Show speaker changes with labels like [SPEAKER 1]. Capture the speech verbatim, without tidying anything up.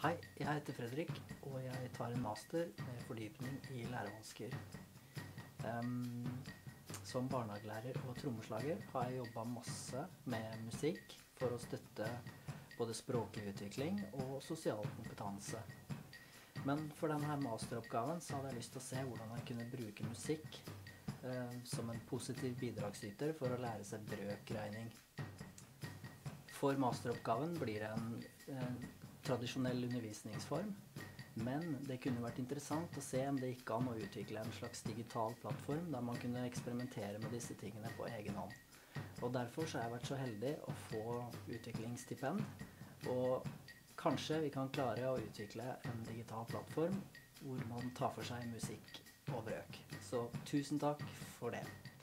[SPEAKER 1] Hei, jeg heter Fredrik, og jeg tar en master med fordypning i lærevansker. Em, som barnehagelærer og trommeslager har jeg jobbet masse med musikk for å støtte både språklig utvikling og sosial kompetanse. Men for denne masteroppgaven så hadde jeg lyst til å se hvordan jeg kunne bruke musikk eh, som en positiv bidragsyter for å lære seg brøkregning. For masteroppgaven blir det en, en tradisjonell undervisningsform, men det kunne vært interessant å se om det gikk an å utvikle en slags digital plattform der man kunne eksperimentere med disse tingene på egen hånd. Og derfor så har jeg vært så heldig å få utviklingsstipend, og kanskje vi kan klare å utvikle en digital plattform hvor man tar for seg musikk og brøk. Så tusen takk for det.